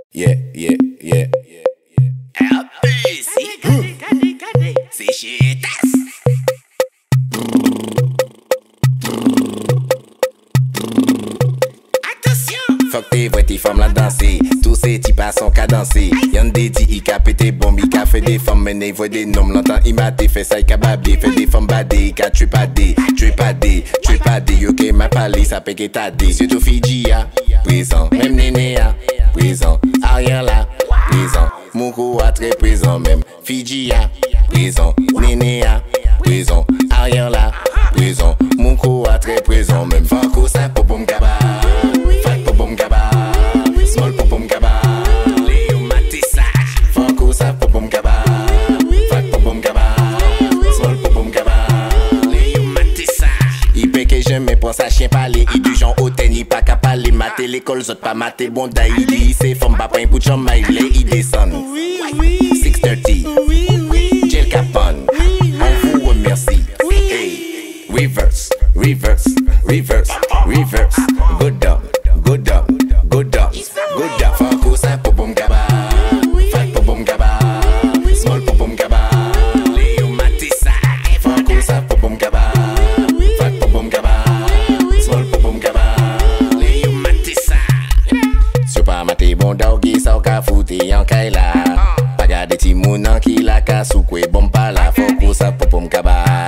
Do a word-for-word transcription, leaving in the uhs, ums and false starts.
Yeah, yeah, yeah, yeah, yeah. C'est Shottaàs. Fuck tes voix, tes femmes la danser. Tous ces types à son cas danser. Y'en des dit, il a pété bombe, il a fait des femmes, mené, voit des noms. Longtemps, il m'a fait ça, il a babé. Fait des femmes badées, il a tué pas des. Tué pas des, tué pas des. Yo, que m'a parlé, ça peut que t'as des. Surtout Fidji, ya, présent. Même Néné, ya, présent. Ariel, là, présent. Moukou, a très présent, même. Fidji, ya, présent. Néné, ya, présent. Ariel, là, présent. Moukou, a très présent, même. Fanko, ça, Pum Pum gaba. Pum gaba, small Pum Pum gaba, Léo Matissa, Fanko sa Pum Pum gaba, fat Pum Pum gaba, small Pum Pum gaba, Léo Matissa. il peut que jamais pour sa chien parler, il du genre hôtel, il pas qu'à parler, mater l'école, zot pas mater bon d'aïe, il c'est femme pas un bout de chambre, il descend, six thirty, Jail Capone, on vous remercie, hey, reverse, reverse, reverse, reverse, good dog. Good dog, good dog, good dog. Fanko sa Pum Pum gaba, fat Pum Pum gaba, small Pum Pum gaba, Léo Matissa. Fanko sa Pum Pum gaba, fat Pum Pum gaba, small Pum Pum gaba, Léo Matissa. Si pas maté bon doggy, ça ou ka foute en kaila. Pas garder ti moun an ki la ka soukwe bon pa la. Fanko sa Pum Pum gaba.